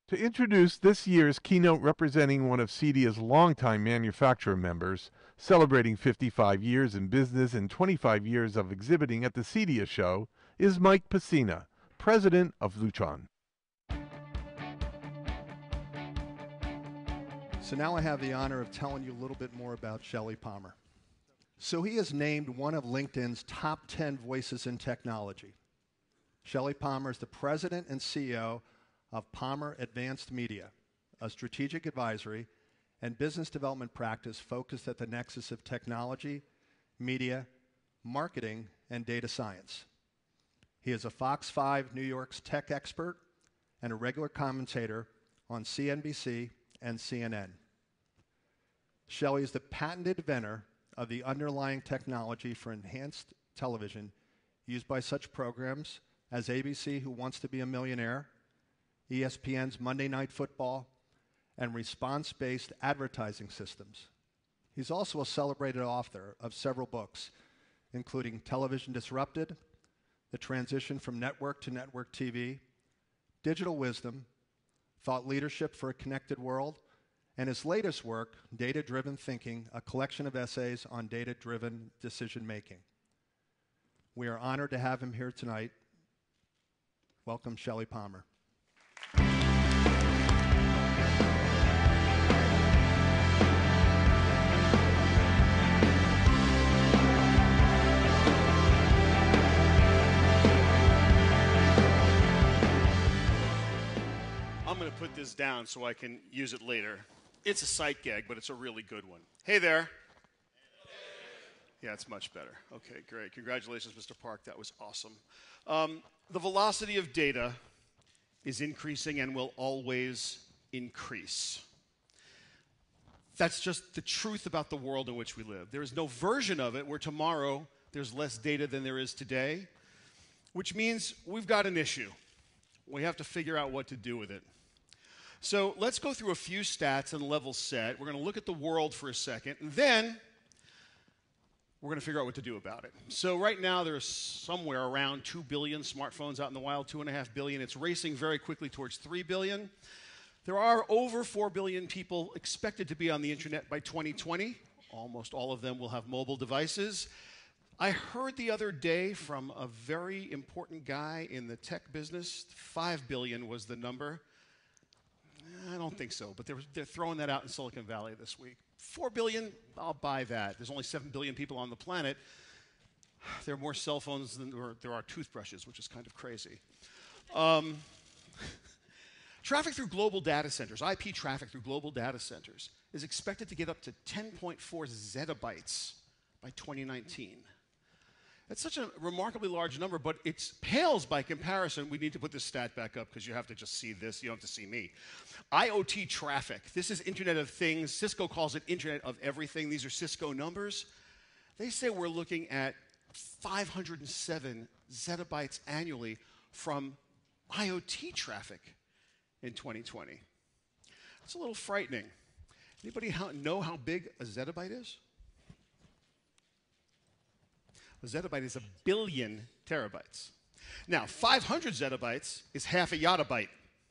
To introduce this year's keynote representing one of CEDIA's longtime manufacturer members, celebrating 55 years in business and 25 years of exhibiting at the CEDIA show, is Mike Pacina, president of Lutron. So now I have the honor of telling you a little bit more about Shelly Palmer. So he is named one of LinkedIn's top 10 voices in technology. Shelly Palmer is the president and CEO of Palmer Advanced Media, a strategic advisory and business development practice focused at the nexus of technology, media, marketing, and data science. He is a Fox 5 New York's tech expert and a regular commentator on CNBC and CNN. Shelly is the patented inventor of the underlying technology for enhanced television used by such programs as ABC Who Wants to Be a Millionaire, ESPN's Monday Night Football, and response-based advertising systems. He's also a celebrated author of several books, including Television Disrupted, The Transition from Network to Network TV, Digital Wisdom, Thought Leadership for a Connected World, and his latest work, Data-Driven Thinking, a collection of essays on data-driven decision-making. We are honored to have him here tonight. Welcome, Shelly Palmer. I'm going to put this down so I can use it later. It's a sight gag, but it's a really good one. Hey there. Yeah, it's much better. Okay, great. Congratulations, Mr. Park. That was awesome. The velocity of data is increasing and will always increase. That's just the truth about the world in which we live. There is no version of it where tomorrow there's less data than there is today, which means we've got an issue. We have to figure out what to do with it. So let's go through a few stats and level set. We're going to look at the world for a second, and then we're going to figure out what to do about it. So right now there's somewhere around 2 billion smartphones out in the wild, 2.5 billion. It's racing very quickly towards 3 billion. There are over 4 billion people expected to be on the internet by 2020. Almost all of them will have mobile devices. I heard the other day from a very important guy in the tech business, 5 billion was the number. I don't think so, but they're throwing that out in Silicon Valley this week. 4 billion, I'll buy that. There's only 7 billion people on the planet. There are more cell phones than there are toothbrushes, which is kind of crazy. Traffic through global data centers, IP traffic through global data centers, is expected to get up to 10.4 zettabytes by 2019. That's such a remarkably large number, but it pales by comparison. We need to put this stat back up because you have to just see this. You don't have to see me. IoT traffic. This is Internet of Things. Cisco calls it Internet of Everything. These are Cisco numbers. They say we're looking at 507 zettabytes annually from IoT traffic in 2020. That's a little frightening. Anybody know how big a zettabyte is? A zettabyte is 1 billion terabytes. Now, 500 zettabytes is half a yottabyte.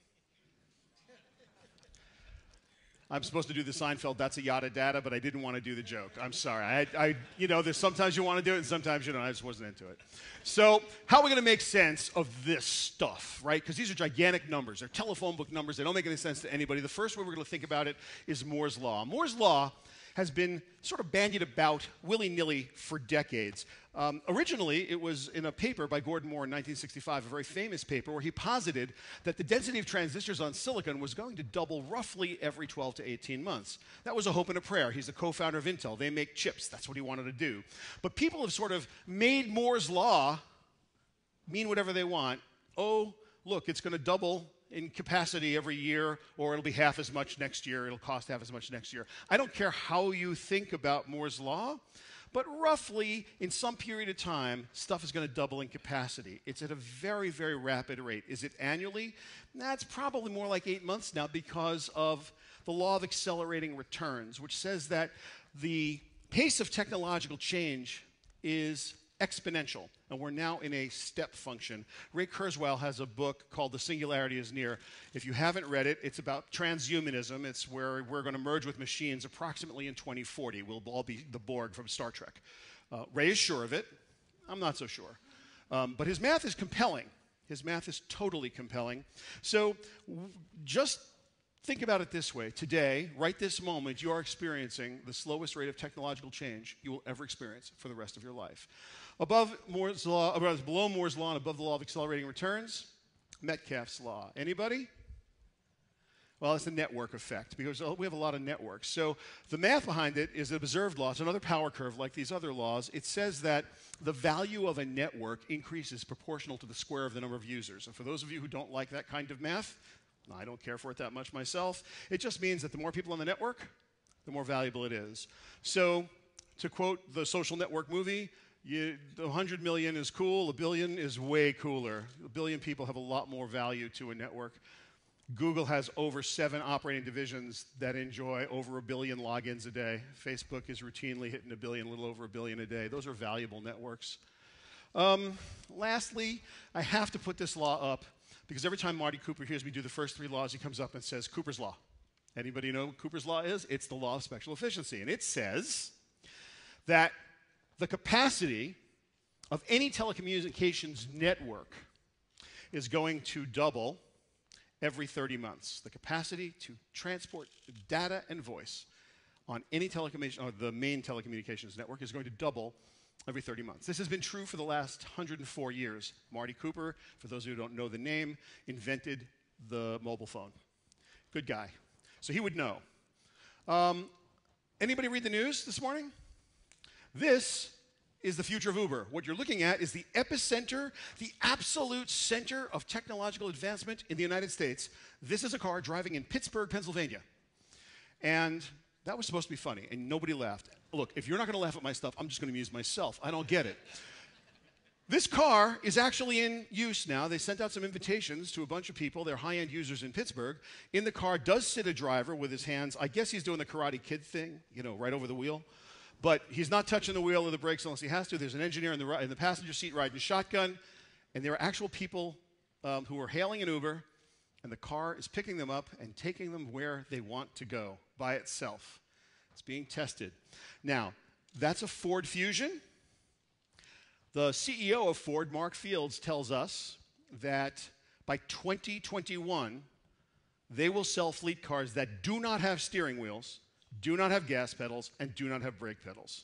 I'm supposed to do the Seinfeld, that's a yotta data, but I didn't want to do the joke. I'm sorry. There's sometimes you want to do it and sometimes you don't. I just wasn't into it. So how are we going to make sense of this stuff, right? Because these are gigantic numbers. They're telephone book numbers. They don't make any sense to anybody. The first way we're going to think about it is Moore's Law. Moore's Law has been sort of bandied about willy-nilly for decades. Originally, it was in a paper by Gordon Moore in 1965, a very famous paper, where he posited that the density of transistors on silicon was going to double roughly every 12 to 18 months. That was a hope and a prayer. He's the co-founder of Intel. They make chips. That's what he wanted to do. But people have sort of made Moore's Law mean whatever they want. Oh, look, it's going to double in capacity every year, or it'll be half as much next year, it'll cost half as much next year. I don't care how you think about Moore's Law, but roughly, in some period of time, stuff is going to double in capacity. It's at a very, very rapid rate. Is it annually? That's probably more like 8 months now because of the law of accelerating returns, which says that the pace of technological change is exponential, and we're now in a step function. Ray Kurzweil has a book called The Singularity is Near. If you haven't read it, it's about transhumanism. It's where we're going to merge with machines approximately in 2040. We'll all be the Borg from Star Trek. Ray is sure of it. I'm not so sure. But his math is compelling. His math is totally compelling. So just think about it this way. Today, right this moment, you are experiencing the slowest rate of technological change you will ever experience for the rest of your life. Below Moore's law and above the law of accelerating returns, Metcalfe's law. Anybody? Well, it's the network effect, because we have a lot of networks. So the math behind it is an observed law. It's another power curve like these other laws. It says that the value of a network increases proportional to the square of the number of users. And for those of you who don't like that kind of math, I don't care for it that much myself. It just means that the more people on the network, the more valuable it is. So to quote the Social Network movie, 100 million is cool, 1 billion is way cooler. 1 billion people have a lot more value to a network. Google has over 7 operating divisions that enjoy over 1 billion logins a day. Facebook is routinely hitting 1 billion, a little over 1 billion a day. Those are valuable networks. Lastly, I have to put this law up because every time Marty Cooper hears me do the first 3 laws, he comes up and says, Cooper's law. Anybody know what Cooper's law is? It's the law of spectral efficiency. And it says that the capacity of any telecommunications network is going to double every 30 months. The capacity to transport data and voice on any the main telecommunications network is going to double every 30 months. This has been true for the last 104 years. Marty Cooper, for those who don't know the name, invented the mobile phone. Good guy. So he would know. Anybody read the news this morning? This is the future of Uber. What you're looking at is the epicenter, the absolute center of technological advancement in the United States. This is a car driving in Pittsburgh, Pennsylvania. And that was supposed to be funny, and nobody laughed. Look, if you're not going to laugh at my stuff, I'm just going to amuse myself. I don't get it. This car is actually in use now. They sent out some invitations to a bunch of people. They're high-end users in Pittsburgh. In the car does sit a driver with his hands. I guess he's doing the Karate Kid thing, right over the wheel. But he's not touching the wheel or the brakes unless he has to. There's an engineer in the passenger seat riding shotgun. And there are actual people who are hailing an Uber. And the car is picking them up and taking them where they want to go by itself. It's being tested. Now, that's a Ford Fusion. The CEO of Ford, Mark Fields, tells us that by 2021, they will sell fleet cars that do not have steering wheels, do not have gas pedals, and do not have brake pedals.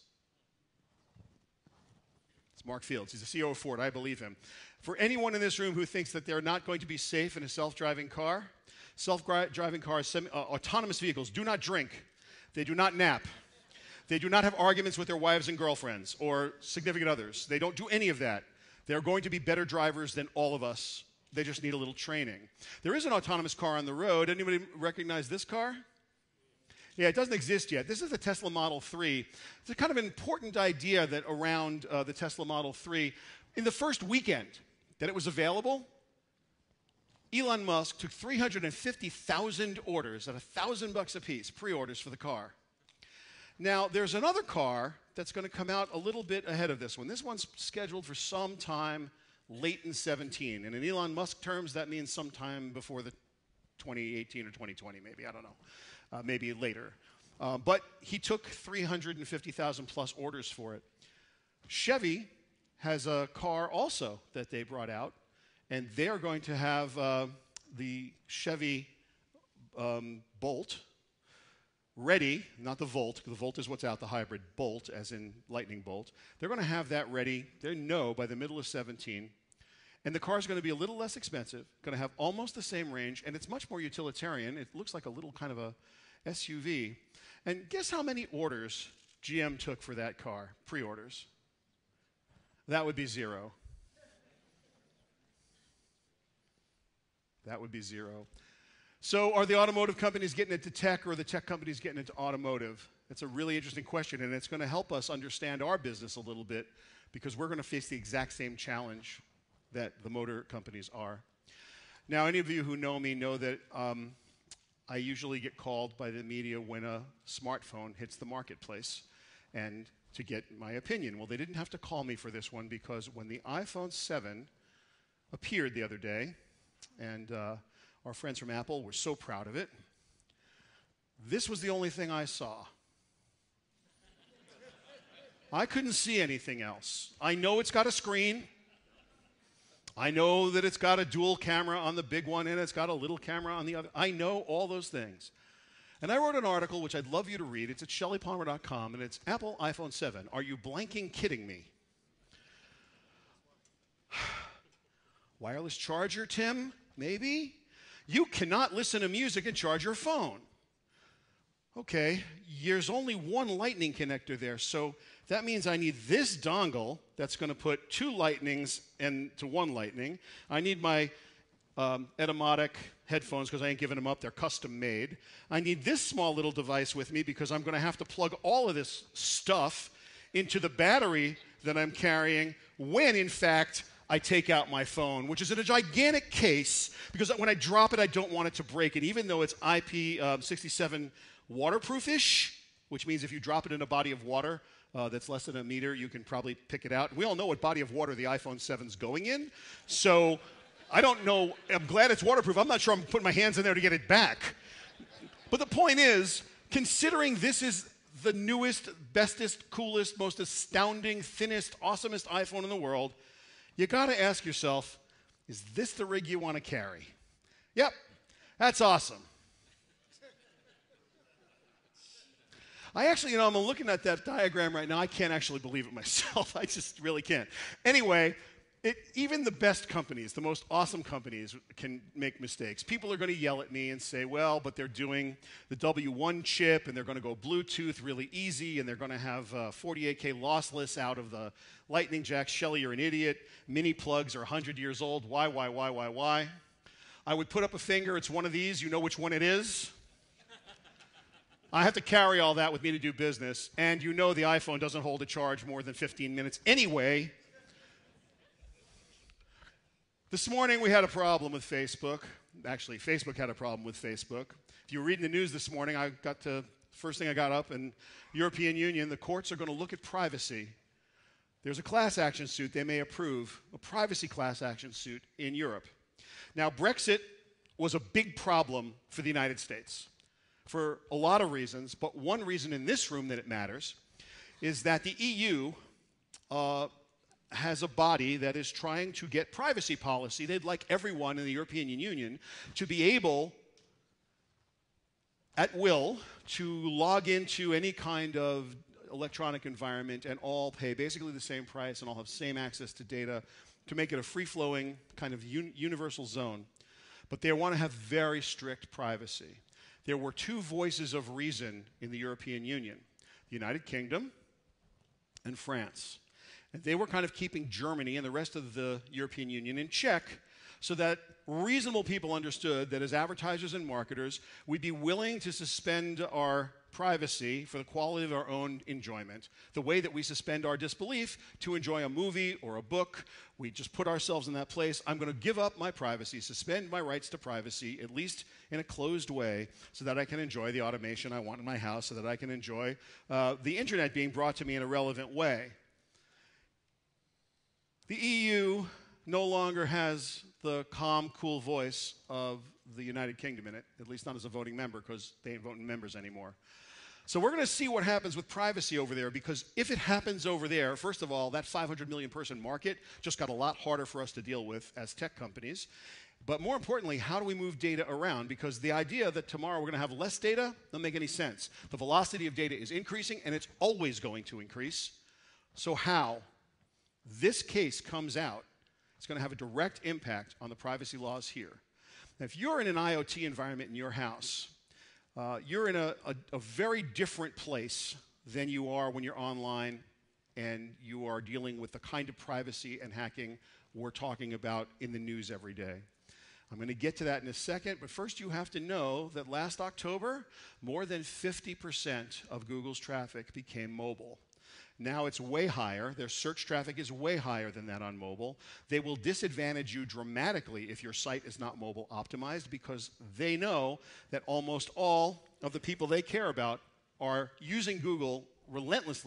It's Mark Fields. He's the CEO of Ford. I believe him. For anyone in this room who thinks that they're not going to be safe in a self-driving car, self-driving cars, autonomous vehicles do not drink. They do not nap. They do not have arguments with their wives and girlfriends or significant others. They don't do any of that. They're going to be better drivers than all of us. They just need a little training. There is an autonomous car on the road. Anybody recognize this car? Yeah, it doesn't exist yet. This is the Tesla Model 3. It's a kind of an important idea that around the Tesla Model 3, in the first weekend that it was available, Elon Musk took 350,000 orders at $1,000 a piece, pre-orders for the car. Now, there's another car that's going to come out a little bit ahead of this one. This one's scheduled for sometime late in 17. And in Elon Musk terms, that means sometime before the 2018 or 2020, maybe. I don't know. Maybe later. But he took 350,000 plus orders for it. Chevy has a car also that they brought out. And they are going to have the Chevy Bolt ready, not the Volt. The Volt is what's out, the hybrid Bolt, as in lightning bolt. They're going to have that ready, they know, by the middle of 17. And the car is going to be a little less expensive, going to have almost the same range, and it's much more utilitarian. It looks like a little kind of a SUV. And guess how many orders GM took for that car, pre-orders? That would be 0. That would be 0. So are the automotive companies getting into tech, or are the tech companies getting into automotive? That's a really interesting question, and it's going to help us understand our business a little bit, because we're going to face the exact same challenge that the motor companies are. Now, any of you who know me know that I usually get called by the media when a smartphone hits the marketplace. And to get my opinion. Well, they didn't have to call me for this one because when the iPhone 7 appeared the other day, and our friends from Apple were so proud of it, this was the only thing I saw. I couldn't see anything else. I know it's got a screen. I know that it's got a dual camera on the big one and it's got a little camera on the other. I know all those things. And I wrote an article, which I'd love you to read. It's at shellypalmer.com, and it's Apple iPhone 7. Are you blanking kidding me? Wireless charger, Tim? Maybe? You cannot listen to music and charge your phone. Okay, there's only one lightning connector there, so that means I need this dongle that's going to put two lightnings into one lightning. I need my Etymotic headphones because I ain't giving them up. They're custom made. I need this small little device with me because I'm going to have to plug all of this stuff into the battery that I'm carrying when, in fact, I take out my phone, which is in a gigantic case because when I drop it, I don't want it to break. And even though it's IP67 waterproof-ish, which means if you drop it in a body of water that's less than a meter, you can probably pick it out. And we all know what body of water the iPhone 7's going in. So I don't know. I'm glad it's waterproof. I'm not sure I'm putting my hands in there to get it back. But the point is, considering this is the newest, bestest, coolest, most astounding, thinnest, awesomest iPhone in the world, you got to ask yourself, is this the rig you want to carry? Yep, that's awesome. I actually, I'm looking at that diagram right now. I can't actually believe it myself. I just really can't. Anyway, even the best companies, the most awesome companies, can make mistakes. People are going to yell at me and say, well, but they're doing the W1 chip, and they're going to go Bluetooth really easy, and they're going to have 48K lossless out of the lightning jack. Shelly, you're an idiot. Mini plugs are 100 years old. Why? I would put up a finger. It's one of these. You know which one it is. I have to carry all that with me to do business, and you know the iPhone doesn't hold a charge more than 15 minutes anyway. This morning we had a problem with Facebook. Actually, Facebook had a problem with Facebook. If you were reading the news this morning, first thing I got up, and European Union, the courts are going to look at privacy. There's a class action suit they may approve, a privacy class action suit in Europe. Now, Brexit was a big problem for the United States for a lot of reasons, but one reason in this room that it matters is that the EU has a body that is trying to get privacy policy. They'd like everyone in the European Union to be able, at will, to log into any kind of electronic environment and all pay basically the same price and all have same access to data to make it a free-flowing kind of universal zone. But they want to have very strict privacy. There were two voices of reason in the European Union, the United Kingdom and France. And they were kind of keeping Germany and the rest of the European Union in check so that reasonable people understood that as advertisers and marketers, we'd be willing to suspend our privacy for the quality of our own enjoyment, the way that we suspend our disbelief to enjoy a movie or a book. We just put ourselves in that place. I'm going to give up my privacy, suspend my rights to privacy, at least in a closed way, so that I can enjoy the automation I want in my house, so that I can enjoy the internet being brought to me in a relevant way. The EU no longer has the calm, cool voice of the United Kingdom in it, at least not as a voting member, because they ain't voting members anymore. So we're going to see what happens with privacy over there, because if it happens over there, first of all, that 500 million person market just got a lot harder for us to deal with as tech companies. But more importantly, how do we move data around? Because the idea that tomorrow we're going to have less data doesn't make any sense. The velocity of data is increasing, and it's always going to increase. So how this case comes out, it's going to have a direct impact on the privacy laws here. Now, if you're in an IoT environment in your house, you're in a very different place than you are when you're online and you are dealing with the kind of privacy and hacking we're talking about in the news every day. I'm going to get to that in a second, but first you have to know that last October, more than 50% of Google's traffic became mobile. Now it's way higher. Their search traffic is way higher than that on mobile. They will disadvantage you dramatically if your site is not mobile optimized, because they know that almost all of the people they care about are using Google relentlessly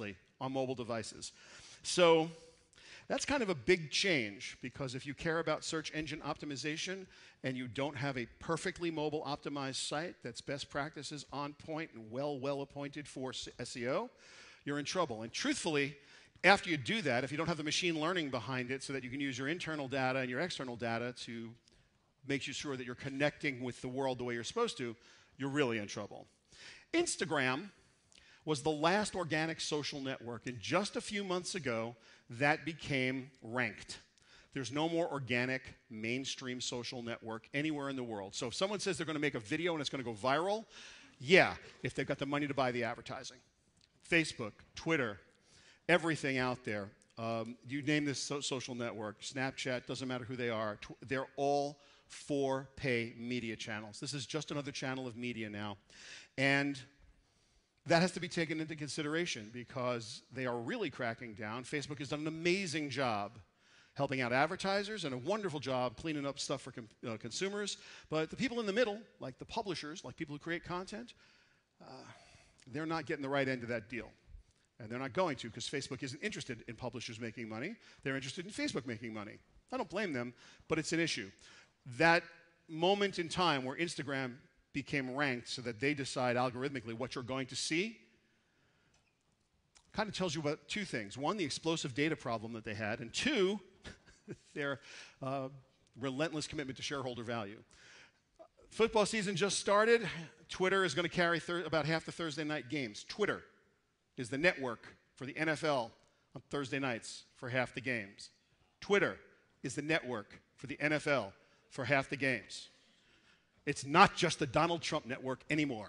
on mobile devices. So that's kind of a big change, because if you care about search engine optimization and you don't have a perfectly mobile optimized site that's best practices on point and well appointed for SEO, you're in trouble. And truthfully, after you do that, if you don't have the machine learning behind it so that you can use your internal data and your external data to make you sure that you're connecting with the world the way you're supposed to, you're really in trouble. Instagram was the last organic social network, and just a few months ago, that became ranked. There's no more organic mainstream social network anywhere in the world. So if someone says they're going to make a video and it's going to go viral, yeah, if they've got the money to buy the advertising. Facebook, Twitter, everything out there. You name this social network, Snapchat, doesn't matter who they are. They're all for-pay media channels. This is just another channel of media now. And that has to be taken into consideration, because they are really cracking down. Facebook has done an amazing job helping out advertisers and a wonderful job cleaning up stuff for consumers. But the people in the middle, like the publishers, like people who create content, they're not getting the right end of that deal. And they're not going to, because Facebook isn't interested in publishers making money. They're interested in Facebook making money. I don't blame them, but it's an issue. That moment in time where Instagram became ranked so that they decide algorithmically what you're going to see kind of tells you about two things. One, the explosive data problem that they had, and two, their relentless commitment to shareholder value. Football season just started. Twitter is going to carry about half the Thursday night games. Twitter is the network for the NFL on Thursday nights for half the games. Twitter is the network for the NFL for half the games. It's not just the Donald Trump network anymore.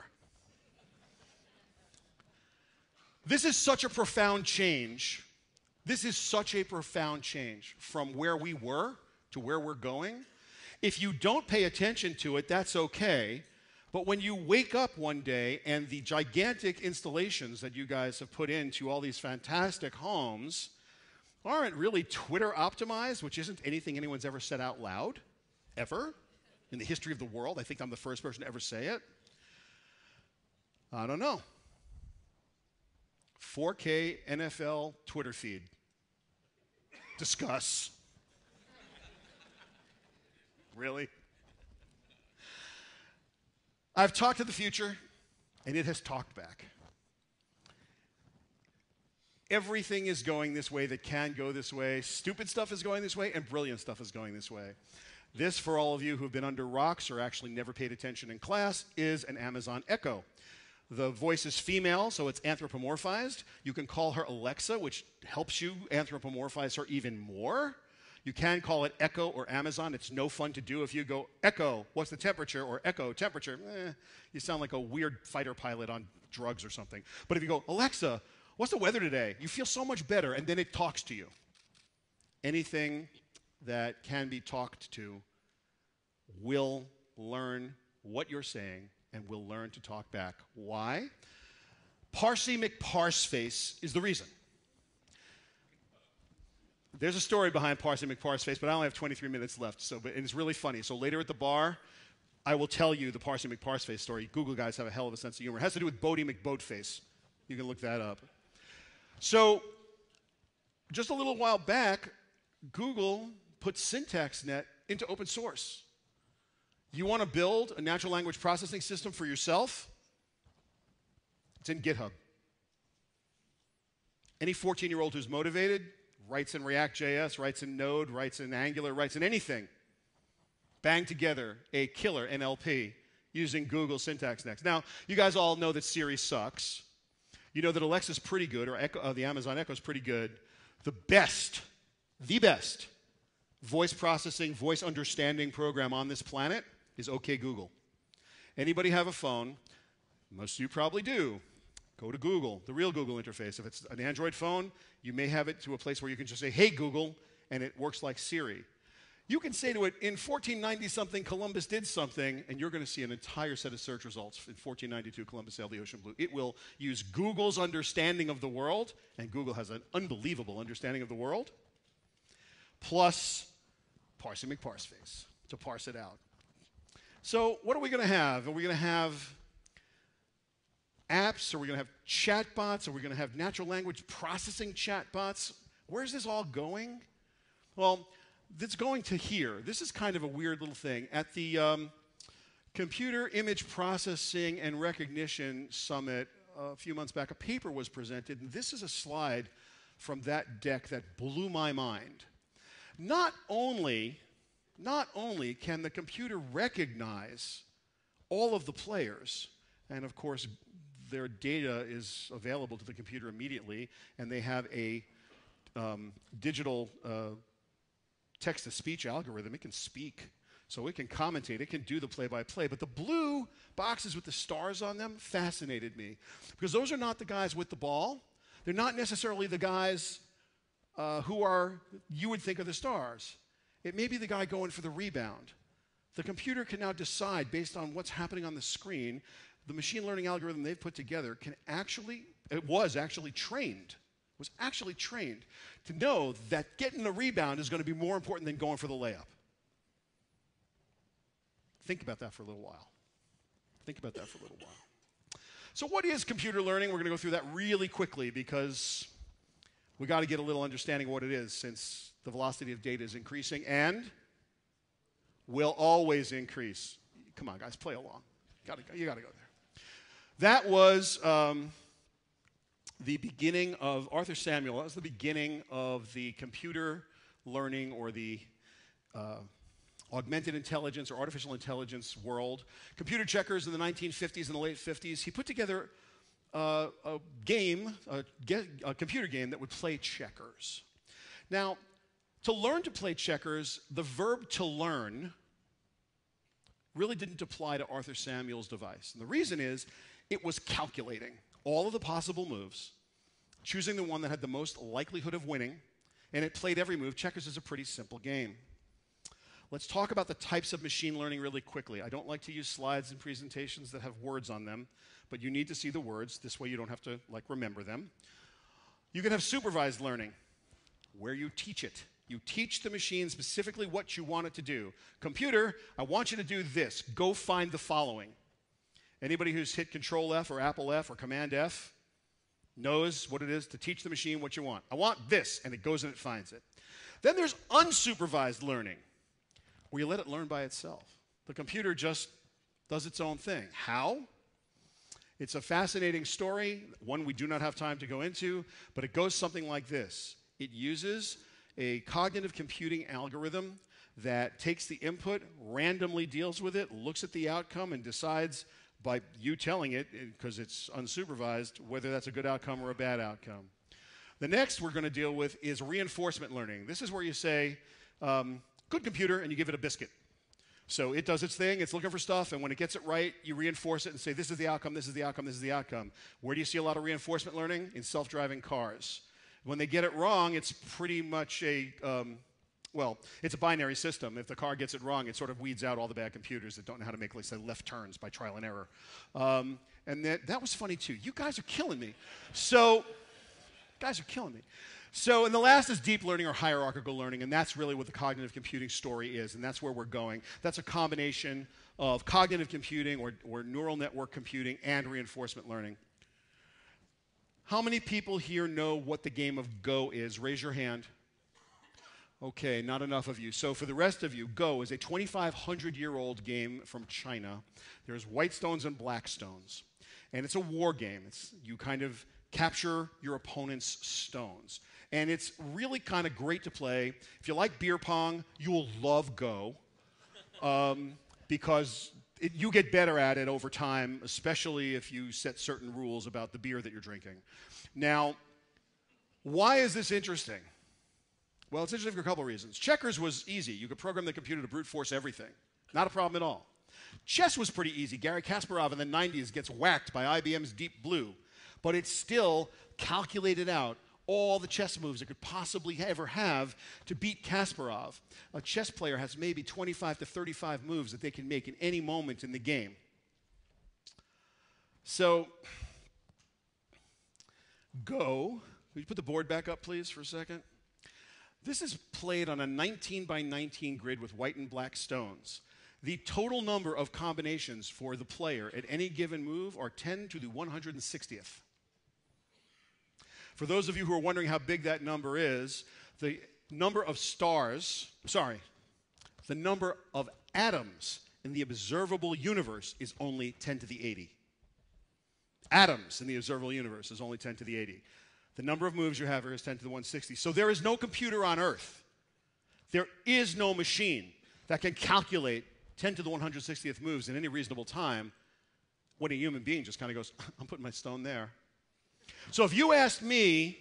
This is such a profound change. This is such a profound change from where we were to where we're going. If you don't pay attention to it, that's okay. But when you wake up one day and the gigantic installations that you guys have put into all these fantastic homes aren't really Twitter optimized, which isn't anything anyone's ever said out loud, ever, in the history of the world. I think I'm the first person to ever say it. I don't know. 4K NFL Twitter feed. Discuss. Really? I've talked to the future, and it has talked back. Everything is going this way that can go this way. Stupid stuff is going this way, and brilliant stuff is going this way. This, for all of you who have been under rocks or actually never paid attention in class, is an Amazon Echo. The voice is female, so it's anthropomorphized. You can call her Alexa, which helps you anthropomorphize her even more. You can call it Echo or Amazon. It's no fun to do. If you go, Echo, what's the temperature? Or Echo, temperature, you sound like a weird fighter pilot on drugs or something. But if you go, Alexa, what's the weather today? You feel so much better, and then it talks to you. Anything that can be talked to will learn what you're saying and will learn to talk back. Why? Parsi McParseface is the reason. There's a story behind Parsi McParseface, but I only have 23 minutes left, and it's really funny. So later at the bar, I will tell you the Parsi McParseface story. Google guys have a hell of a sense of humor. It has to do with Bodie McBoatface. You can look that up. So just a little while back, Google put SyntaxNet into open source. You want to build a natural language processing system for yourself? It's in GitHub. Any 14-year-old who's motivated writes in React.js, writes in Node, writes in Angular, writes in anything. Bang together a killer NLP using Google SyntaxNet. Now, you guys all know that Siri sucks. You know that Alexa's pretty good, or Echo, the Amazon Echo is pretty good. The best voice processing, voice understanding program on this planet is OK Google. Anybody have a phone? Most of you probably do. Go to Google, the real Google interface. If it's an Android phone, you may have it to a place where you can just say, hey, Google, and it works like Siri. You can say to it, in 1490-something, Columbus did something, and you're going to see an entire set of search results. In 1492, Columbus sailed the ocean blue. It will use Google's understanding of the world, and Google has an unbelievable understanding of the world, plus Parsi McParseface to parse it out. So what are we going to have? Are we going to have apps? Are we going to have chatbots? Are we going to have natural language processing chatbots? Where's this all going? Well, it's going to here. This is kind of a weird little thing. At the Computer Image Processing and Recognition Summit a few months back, a paper was presented, and this is a slide from that deck that blew my mind. Not only can the computer recognize all of the players, and of course their data is available to the computer immediately, and they have a digital text-to-speech algorithm. It can speak, so it can commentate, it can do the play-by-play. But the blue boxes with the stars on them fascinated me, because those are not the guys with the ball. They're not necessarily the guys you would think are the stars. It may be the guy going for the rebound. The computer can now decide, based on what's happening on the screen, the machine learning algorithm they've put together was actually trained to know that getting the rebound is going to be more important than going for the layup. Think about that for a little while. So what is computer learning? We're going to go through that really quickly because we got to get a little understanding of what it is, since the velocity of data is increasing and will always increase. Come on, guys, play along. You got to go there. That was the beginning of Arthur Samuel. That was the beginning of the computer learning, or the augmented intelligence or artificial intelligence world. Computer checkers in the 1950s and the late 50s. He put together a computer game that would play checkers. Now, to learn to play checkers, the verb to learn really didn't apply to Arthur Samuel's device. And the reason is, it was calculating all of the possible moves, choosing the one that had the most likelihood of winning, and it played every move. Checkers is a pretty simple game. Let's talk about the types of machine learning really quickly. I don't like to use slides and presentations that have words on them, but you need to see the words. This way you don't have to remember them. You can have supervised learning, where you teach it. You teach the machine specifically what you want it to do. Computer, I want you to do this. Go find the following. Anybody who's hit Control F or Apple F or Command F knows what it is to teach the machine what you want. I want this, and it goes and it finds it. Then there's unsupervised learning, where you let it learn by itself. The computer just does its own thing. How? It's a fascinating story, one we do not have time to go into, but it goes something like this. It uses a cognitive computing algorithm that takes the input, randomly deals with it, looks at the outcome, and decides by you telling it, because it's unsupervised, whether that's a good outcome or a bad outcome. The next we're going to deal with is reinforcement learning. This is where you say, good computer, and you give it a biscuit. So it does its thing, it's looking for stuff, and when it gets it right, you reinforce it and say, this is the outcome, this is the outcome, this is the outcome. Where do you see a lot of reinforcement learning? In self-driving cars. When they get it wrong, it's pretty much it's a binary system. If the car gets it wrong, it sort of weeds out all the bad computers that don't know how to make, let's say, left turns by trial and error. And that was funny, too. You guys are killing me. So, and the last is deep learning or hierarchical learning, and that's really what the cognitive computing story is, and that's where we're going. That's a combination of cognitive computing or neural network computing and reinforcement learning. How many people here know what the game of Go is? Raise your hand. Okay, not enough of you. So for the rest of you, Go is a 2,500-year-old game from China. There's white stones and black stones. And it's a war game. You kind of capture your opponent's stones. And it's really kind of great to play. If you like beer pong, you will love Go, because you get better at it over time, especially if you set certain rules about the beer that you're drinking. Now, why is this interesting? Well, it's interesting for a couple of reasons. Checkers was easy. You could program the computer to brute force everything. Not a problem at all. Chess was pretty easy. Garry Kasparov in the 90s gets whacked by IBM's Deep Blue, but it still calculated out all the chess moves it could possibly ever have to beat Kasparov. A chess player has maybe 25 to 35 moves that they can make in any moment in the game. So, Go. Will you put the board back up, please, for a second? This is played on a 19 by 19 grid with white and black stones. The total number of combinations for the player at any given move are 10 to the 160th. For those of you who are wondering how big that number is, the number of the number of atoms in the observable universe is only 10 to the 80. Atoms in the observable universe is only 10 to the 80. The number of moves you have here is 10 to the 160. So there is no computer on Earth. There is no machine that can calculate 10 to the 160th moves in any reasonable time when a human being just kind of goes, I'm putting my stone there. So if you asked me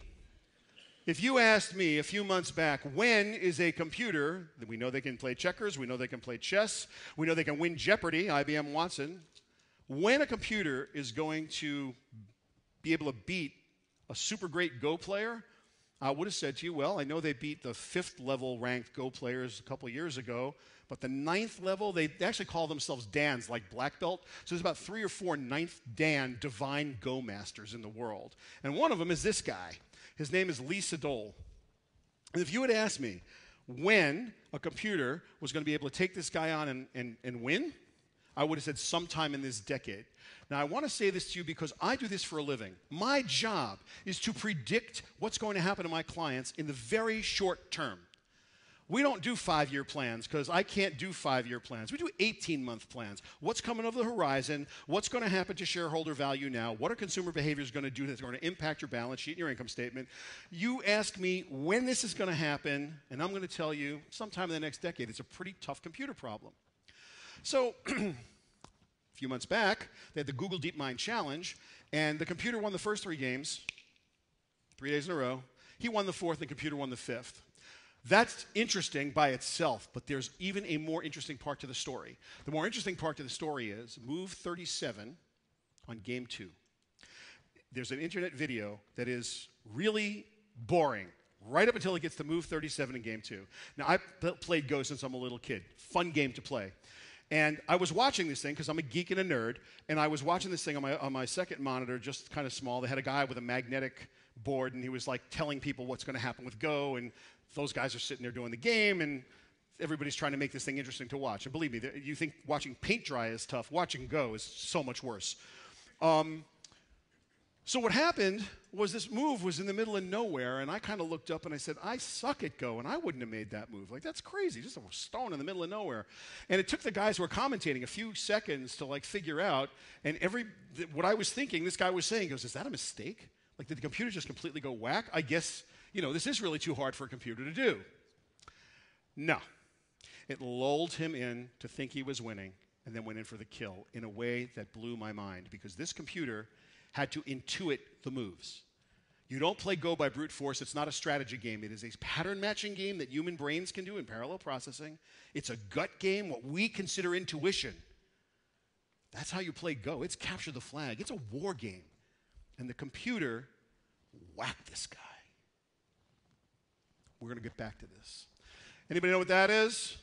a few months back, when is a computer, we know they can play checkers, we know they can play chess, we know they can win Jeopardy, IBM Watson, when a computer is going to be able to beat a super great Go player, I would have said to you, well, I know they beat the 5th level ranked Go players a couple years ago, but the 9th level, they actually call themselves Dans, like black belt. So there's about 3 or 4 9th Dan divine Go masters in the world. And one of them is this guy. His name is Lee Sedol. And if you had asked me when a computer was going to be able to take this guy on and win, I would have said sometime in this decade. Now, I want to say this to you because I do this for a living. My job is to predict what's going to happen to my clients in the very short term. We don't do 5-year plans because I can't do 5-year plans. We do 18-month plans. What's coming over the horizon? What's going to happen to shareholder value now? What are consumer behaviors going to do that's going to impact your balance sheet and your income statement? You ask me when this is going to happen, and I'm going to tell you sometime in the next decade. It's a pretty tough computer problem. So a few months back, they had the Google DeepMind Challenge, and the computer won the first 3 games, 3 days in a row. He won the 4th, and the computer won the 5th. That's interesting by itself, but there's even a more interesting part to the story. The more interesting part to the story is move 37 on game 2. There's an internet video that is really boring right up until it gets to move 37 in game 2. Now, I played Go since I'm a little kid. Fun game to play. And I was watching this thing because I'm a geek and a nerd, and I was watching this thing on my second monitor, just kind of small. They had a guy with a magnetic board, and he was like telling people what's going to happen with Go, and those guys are sitting there doing the game, and everybody's trying to make this thing interesting to watch. And believe me, you think watching paint dry is tough. Watching Go is so much worse. So what happened was this move was in the middle of nowhere, and I kind of looked up and I said, I suck at Go, and I wouldn't have made that move. Like, that's crazy, just a stone in the middle of nowhere. And it took the guys who were commentating a few seconds to like figure out, and what I was thinking, this guy was saying, goes, is that a mistake? Like, did the computer just completely go whack? I guess, this is really too hard for a computer to do. No. It lulled him in to think he was winning and then went in for the kill in a way that blew my mind because this computer had to intuit the moves. You don't play Go by brute force. It's not a strategy game. It is a pattern matching game that human brains can do in parallel processing. It's a gut game, what we consider intuition. That's how you play Go. It's capture the flag. It's a war game. And the computer whacked this guy. We're going to get back to this. Anybody know what that is?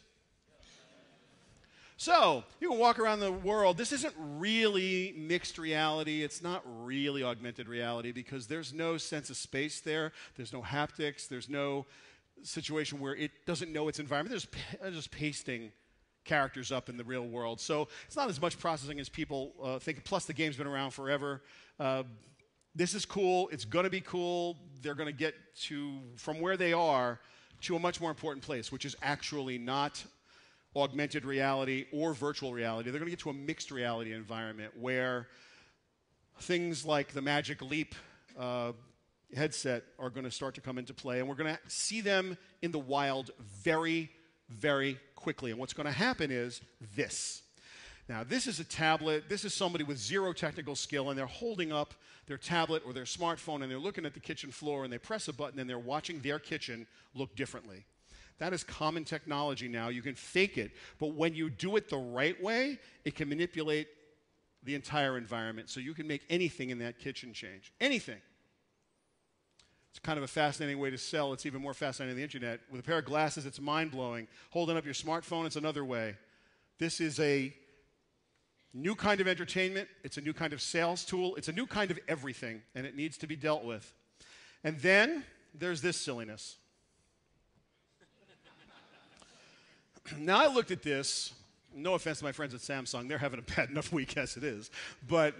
So, you can walk around the world. This isn't really mixed reality. It's not really augmented reality because there's no sense of space there. There's no haptics. There's no situation where it doesn't know its environment. There's just pasting characters up in the real world. So, it's not as much processing as people think. Plus, the game's been around forever. This is cool. It's going to be cool. They're going to get from where they are to a much more important place, which is actually not augmented reality or virtual reality. They're going to get to a mixed reality environment where things like the Magic Leap headset are going to start to come into play, and we're going to see them in the wild very, very quickly. And what's going to happen is this. Now, this is a tablet. This is somebody with zero technical skill, and they're holding up their tablet or their smartphone, and they're looking at the kitchen floor, and they press a button, and they're watching their kitchen look differently. That is common technology now. You can fake it, but when you do it the right way, it can manipulate the entire environment. So you can make anything in that kitchen change. Anything. It's kind of a fascinating way to sell. It's even more fascinating on the internet. With a pair of glasses, it's mind-blowing. Holding up your smartphone, it's another way. This is a new kind of entertainment. It's a new kind of sales tool. It's a new kind of everything, and it needs to be dealt with. And then there's this silliness. Now, I looked at this No offense to my friends at Samsung. They're having a bad enough week as it is. But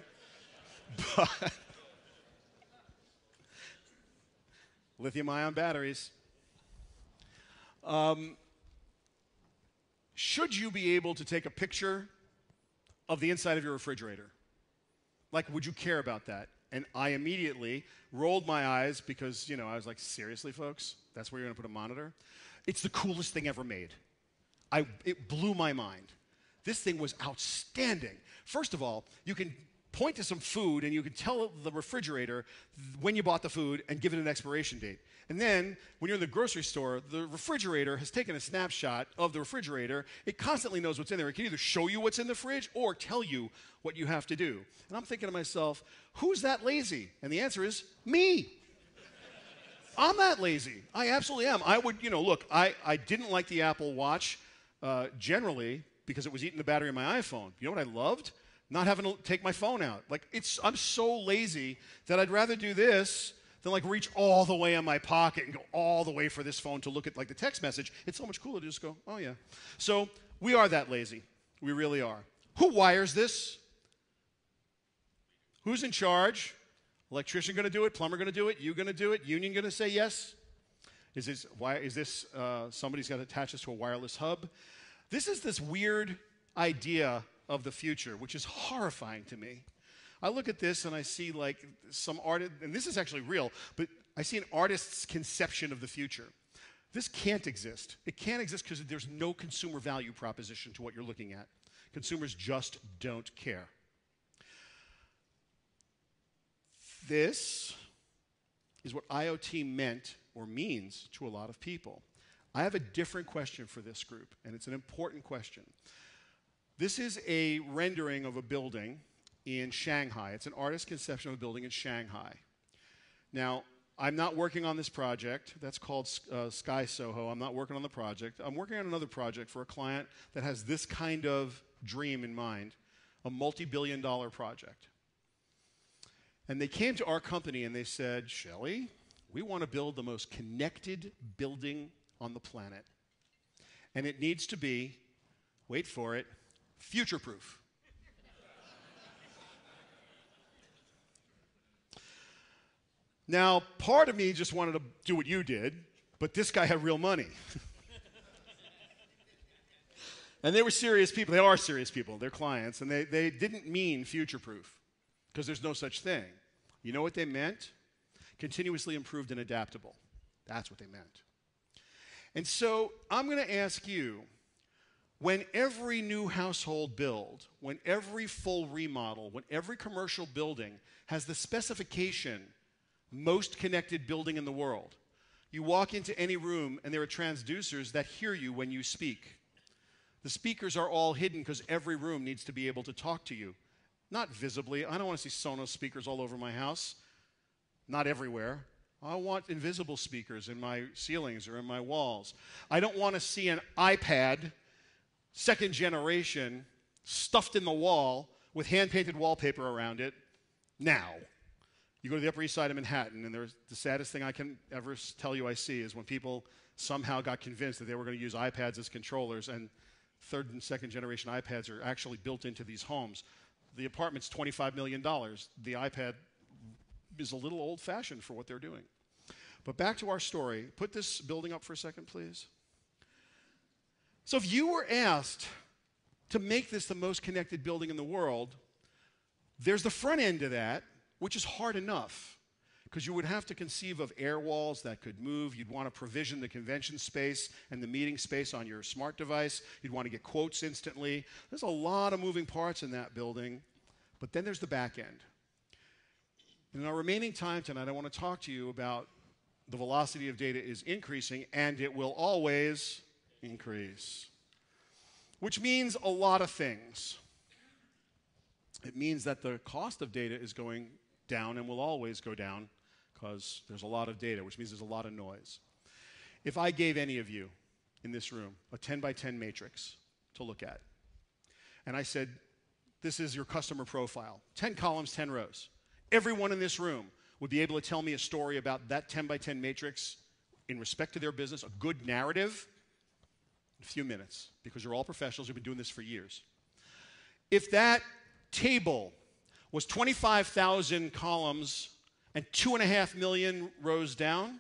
lithium-ion batteries. Should you be able to take a picture of the inside of your refrigerator? Like, would you care about that? And I immediately rolled my eyes because, you know, I was like, seriously, folks? That's where you're going to put a monitor? It's the coolest thing ever made. It blew my mind. This thing was outstanding. First of all, you can point to some food and you can tell the refrigerator when you bought the food and give it an expiration date. And then, when you're in the grocery store, the refrigerator has taken a snapshot of the refrigerator. It constantly knows what's in there. It can either show you what's in the fridge or tell you what you have to do. And I'm thinking to myself, who's that lazy? And the answer is me. I'm that lazy. I absolutely am. I would, you know, look, I didn't like the Apple Watch generally because it was eating the battery of my iPhone. You know what I loved? Not having to take my phone out. Like, I'm so lazy that I'd rather do this than like reach all the way in my pocket and go all the way for this phone to look at like the text message. It's so much cooler to just go, oh yeah. So we are that lazy. We really are. Who wires this? Who's in charge? Electrician going to do it? Plumber going to do it? You going to do it? Union going to say yes? Is this somebody's got to attach this to a wireless hub? This is this weird idea of the future, which is horrifying to me. I look at this and I see like some artist, and this is actually real, but I see an artist's conception of the future. This can't exist. It can't exist because there's no consumer value proposition to what you're looking at. Consumers just don't care. This is what IoT meant or means to a lot of people. I have a different question for this group, and it's an important question. This is a rendering of a building in Shanghai. It's an artist's conception of a building in Shanghai. Now, I'm not working on this project. That's called Sky Soho. I'm not working on the project. I'm working on another project for a client that has this kind of dream in mind, a multi-billion-dollar project. And they came to our company and they said, Shelly, we want to build the most connected building on the planet. And it needs to be, wait for it, future-proof. Now, part of me just wanted to do what you did, but this guy had real money. And they were serious people. They are serious people. They're clients. And they didn't mean future-proof because there's no such thing. You know what they meant? Continuously improved and adaptable. That's what they meant. And so I'm going to ask you, when every new household build, when every full remodel, when every commercial building has the specification most connected building in the world. You walk into any room and there are transducers that hear you when you speak. The speakers are all hidden because every room needs to be able to talk to you. Not visibly. I don't want to see Sonos speakers all over my house. Not everywhere. I want invisible speakers in my ceilings or in my walls. I don't want to see an iPad, second generation, stuffed in the wall with hand-painted wallpaper around it now. You go to the Upper East Side of Manhattan, and the saddest thing I can ever tell you I see is when people somehow got convinced that they were going to use iPads as controllers, and third and second generation iPads are actually built into these homes. The apartment's $25 million. The iPad is a little old-fashioned for what they're doing. But back to our story. Put this building up for a second, please. So if you were asked to make this the most connected building in the world, there's the front end of that, which is hard enough because you would have to conceive of air walls that could move. You'd want to provision the convention space and the meeting space on your smart device. You'd want to get quotes instantly. There's a lot of moving parts in that building. But then there's the back end. In our remaining time tonight, I want to talk to you about the velocity of data is increasing, and it will always increase, which means a lot of things. It means that the cost of data is going down and will always go down because there's a lot of data, which means there's a lot of noise. If I gave any of you in this room a 10 by 10 matrix to look at, and I said, this is your customer profile, 10 columns, 10 rows, everyone in this room would be able to tell me a story about that 10 by 10 matrix in respect to their business, a good narrative, in a few minutes, because you're all professionals who've been doing this for years. If that table was 25,000 columns and 2.5 million rows down,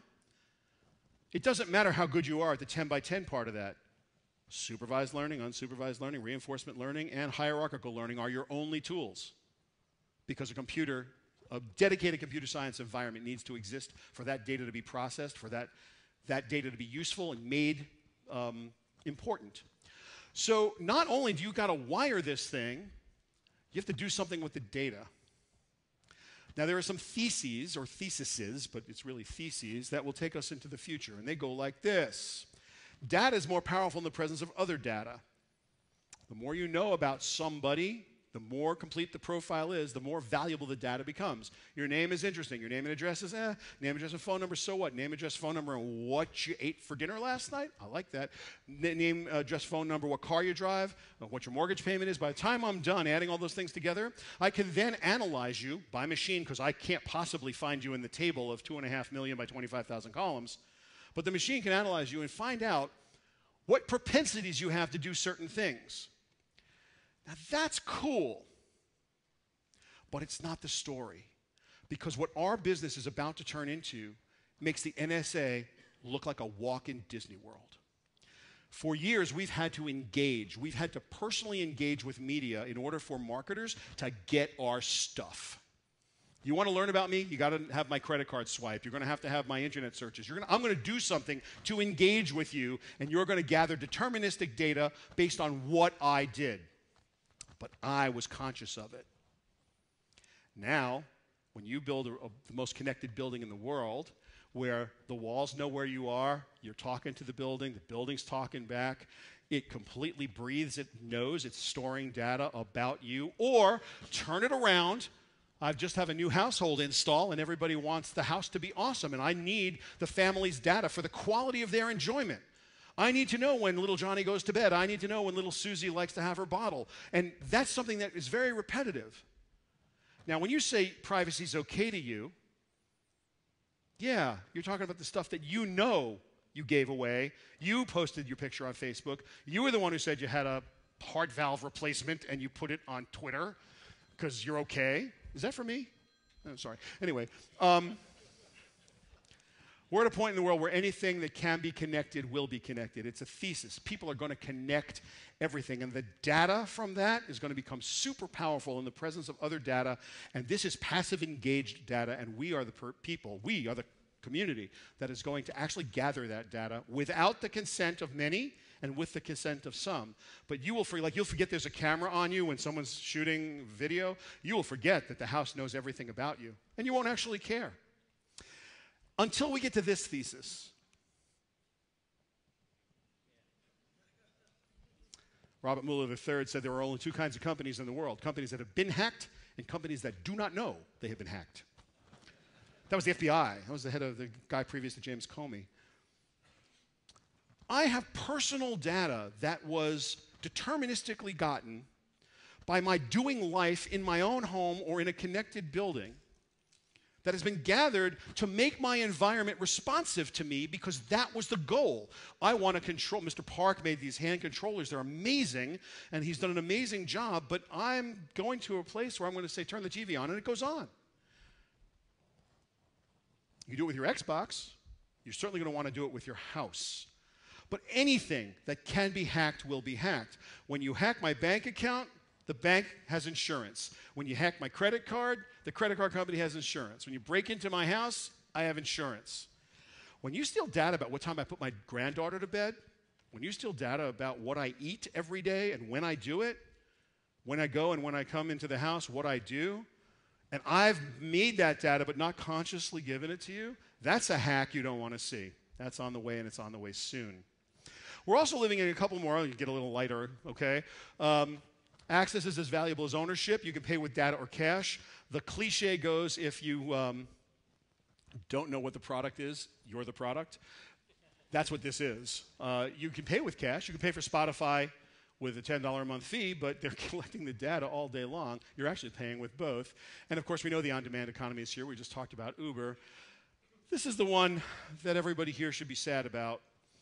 it doesn't matter how good you are at the 10 by 10 part of that. Supervised learning, unsupervised learning, reinforcement learning, and hierarchical learning are your only tools, because a dedicated computer science environment needs to exist for that data to be processed, for that data to be useful and made important. So not only do you got to wire this thing, you have to do something with the data. Now, there are some theses, or theses, but it's really theses, that will take us into the future, and they go like this. Data is more powerful in the presence of other data. The more you know about somebody, the more complete the profile is, the more valuable the data becomes. Your name is interesting. Your name and address is, name, address, and phone number, so what? Name, address, phone number, and what you ate for dinner last night? I like that. Name, address, phone number, what car you drive, what your mortgage payment is. By the time I'm done adding all those things together, I can then analyze you by machine, because I can't possibly find you in the table of 2.5 million by 25,000 columns. But the machine can analyze you and find out what propensities you have to do certain things. Now, that's cool, but it's not the story, because what our business is about to turn into makes the NSA look like a walk-in Disney World. For years, we've had to engage. We've had to personally engage with media in order for marketers to get our stuff. You want to learn about me? You got to have my credit card swiped. You're going to have my internet searches. I'm going to do something to engage with you, and you're going to gather deterministic data based on what I did. But I was conscious of it. Now, when you build the most connected building in the world, where the walls know where you are, you're talking to the building's talking back, it completely breathes, it knows, it's storing data about you. Or turn it around, I just have a new household install and everybody wants the house to be awesome, and I need the family's data for the quality of their enjoyment. I need to know when little Johnny goes to bed. I need to know when little Susie likes to have her bottle. And that's something that is very repetitive. Now, when you say privacy is okay to you, yeah, you're talking about the stuff that you know you gave away. You posted your picture on Facebook. You were the one who said you had a heart valve replacement and you put it on Twitter because you're okay. Is that for me? Oh, sorry. Anyway, we're at a point in the world where anything that can be connected will be connected. It's a thesis. People are going to connect everything, and the data from that is going to become super powerful in the presence of other data, and this is passive engaged data, and we are the people, we are the community that is going to actually gather that data without the consent of many and with the consent of some. But you'll forget there's a camera on you when someone's shooting video. You will forget that the house knows everything about you, and you won't actually care. Until we get to this thesis. Robert Mueller III said there are only two kinds of companies in the world: companies that have been hacked and companies that do not know they have been hacked. That was the FBI. That was the head of the guy previous to James Comey. I have personal data that was deterministically gotten by my doing life in my own home or in a connected building, that has been gathered to make my environment responsive to me, because that was the goal. I want to control. Mr. Park made these hand controllers. They're amazing, and he's done an amazing job, but I'm going to a place where I'm going to say, turn the TV on, and it goes on. You do it with your Xbox. You're certainly going to want to do it with your house. But anything that can be hacked will be hacked. When you hack my bank account, the bank has insurance. When you hack my credit card, the credit card company has insurance. When you break into my house, I have insurance. When you steal data about what time I put my granddaughter to bed, when you steal data about what I eat every day and when I do it, when I go and when I come into the house, what I do, and I've made that data but not consciously given it to you, that's a hack you don't want to see. That's on the way, and it's on the way soon. We're also living in a couple more, you get a little lighter, okay? Access is as valuable as ownership. You can pay with data or cash. The cliche goes, if you don't know what the product is, you're the product. That's what this is. You can pay with cash. You can pay for Spotify with a $10 a month fee, but they're collecting the data all day long. You're actually paying with both. And of course, we know the on-demand economy is here. We just talked about Uber. This is the one that everybody here should be sad about.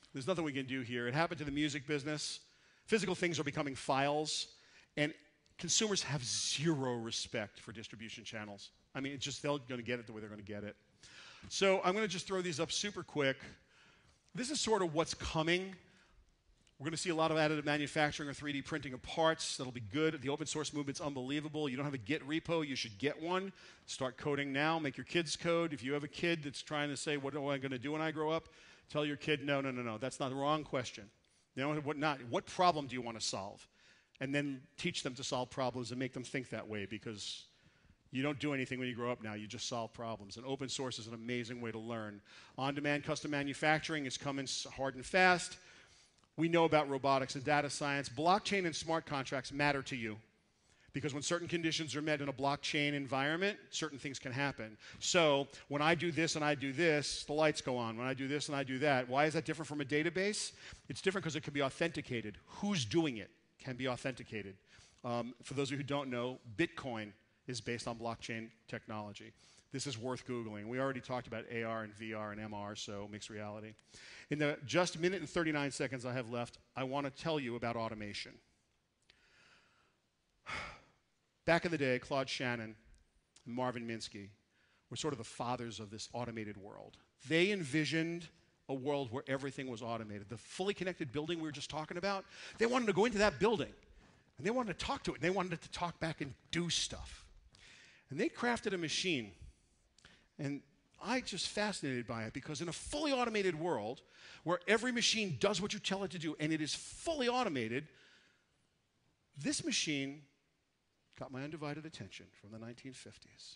There's nothing we can do here. It happened to the music business. Physical things are becoming files, and consumers have zero respect for distribution channels. I mean, it's just they're going to get it the way they're going to get it. So I'm going to just throw these up super quick. This is sort of what's coming. We're going to see a lot of additive manufacturing or 3D printing of parts. That'll be good. The open source movement's unbelievable. You don't have a Git repo, you should get one. Start coding now. Make your kids code. If you have a kid that's trying to say, what am I going to do when I grow up? Tell your kid, no. That's not the wrong question. You know, what problem do you want to solve? And then teach them to solve problems and make them think that way, because you don't do anything when you grow up now. You just solve problems. And open source is an amazing way to learn. On-demand custom manufacturing is coming hard and fast. We know about robotics and data science. Blockchain and smart contracts matter to you, because when certain conditions are met in a blockchain environment, certain things can happen. So when I do this and I do this, the lights go on. When I do this and I do that, why is that different from a database? It's different because it can be authenticated. Who's doing it can be authenticated. For those of you who don't know, Bitcoin is based on blockchain technology. This is worth Googling. We already talked about AR and VR and MR, so mixed reality. In the just minute and 39 seconds I have left, I want to tell you about automation. Back in the day, Claude Shannon and Marvin Minsky were sort of the fathers of this automated world. They envisioned a world where everything was automated. The fully connected building we were just talking about, they wanted to go into that building, and they wanted to talk to it, and they wanted it to talk back and do stuff. And they crafted a machine, and I just fascinated by it, because in a fully automated world where every machine does what you tell it to do and it is fully automated, this machine got my undivided attention from the 1950s.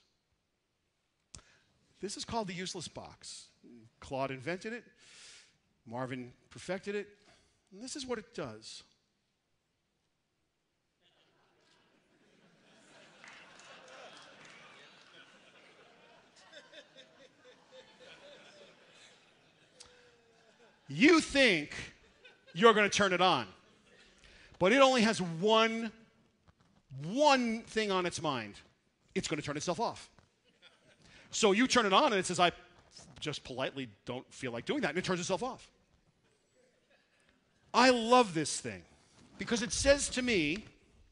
This is called the useless box. Claude invented it, Marvin perfected it, and this is what it does. You think you're going to turn it on, but it only has one thing on its mind. It's going to turn itself off. So you turn it on and it says, I just politely don't feel like doing that, and it turns itself off. I love this thing because it says to me,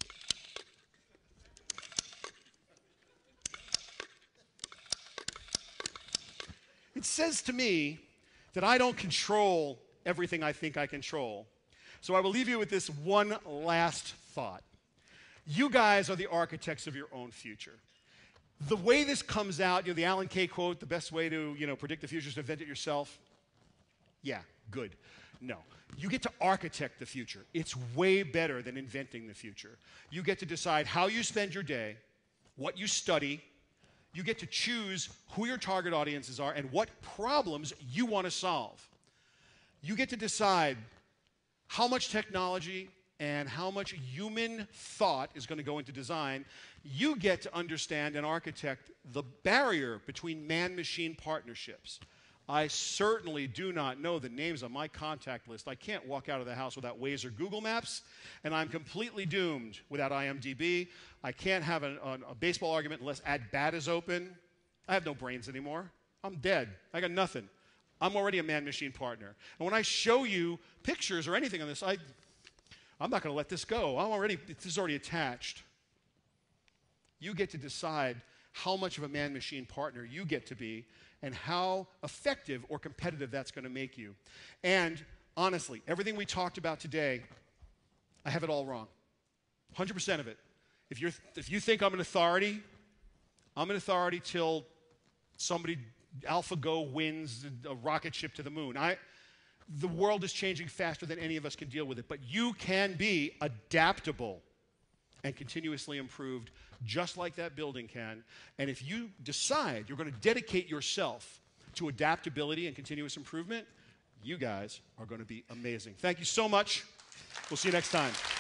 that I don't control everything I think I control. So I will leave you with this one last thought. You guys are the architects of your own future. The way this comes out, the Alan Kay quote, the best way to, predict the future is to invent it yourself. Yeah, good. No. You get to architect the future. It's way better than inventing the future. You get to decide how you spend your day, what you study. You get to choose who your target audiences are and what problems you want to solve. You get to decide how much technology and how much human thought is going to go into design. You get to understand and architect the barrier between man-machine partnerships. I certainly do not know the names on my contact list. I can't walk out of the house without Waze or Google Maps, and I'm completely doomed without IMDb. I can't have a baseball argument unless at-bat is open. I have no brains anymore. I'm dead. I got nothing. I'm already a man-machine partner. And when I show you pictures or anything on this, I'm not going to let this go. This is already attached. You get to decide how much of a man-machine partner you get to be and how effective or competitive that's going to make you. And honestly, everything we talked about today, I have it all wrong. 100% of it. If you think I'm an authority till somebody, AlphaGo wins a rocket ship to the moon. The world is changing faster than any of us can deal with it, but you can be adaptable and continuously improved just like that building can. And if you decide you're going to dedicate yourself to adaptability and continuous improvement, you guys are going to be amazing. Thank you so much. We'll see you next time.